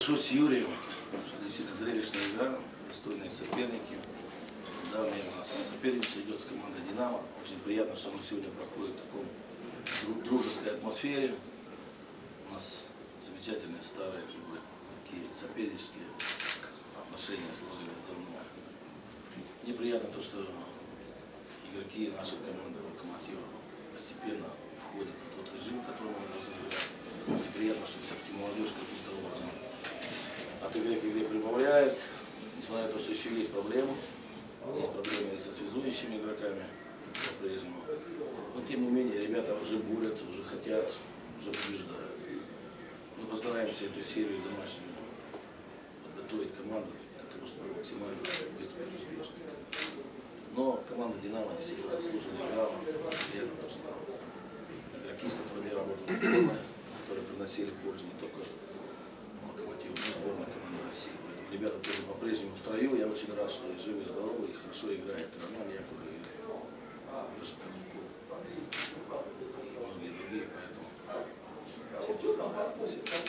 С Юрием, действительно зрелищная игра, достойные соперники. Давнее у нас соперничество идет с командой «Динамо». Очень приятно, что оно сегодня проходит в таком дружеской атмосфере. У нас замечательные старые, такие сопернические отношения сложились давно. Мне приятно то, что игроки нашей команды «Локомотива» постепенно входят в тот режим, который мы должны играть. Мне приятно, что все-таки молодежь каким-то образом от игры к игре прибавляет, несмотря на то, что еще есть проблемы. Есть проблемы и со связующими игроками по-прежнему. Но тем не менее, ребята уже борются, уже хотят, уже побеждают. Мы постараемся эту серию домашнюю подготовить команду для того, чтобы максимально выступить успешно. Но команда «Динамо» действительно заслуженно играла. Приятно то, что игроки, с которыми я работал в сборной, которые приносили пользу не только «Локомотиву», но и сборной команды России. Поэтому ребята тоже по-прежнему в строю. Я очень рад, что и живы, и здоровы, и хорошо играет Роман Яковлев, и Леша Казаков, и многие другие. Поэтому всем поздравляю.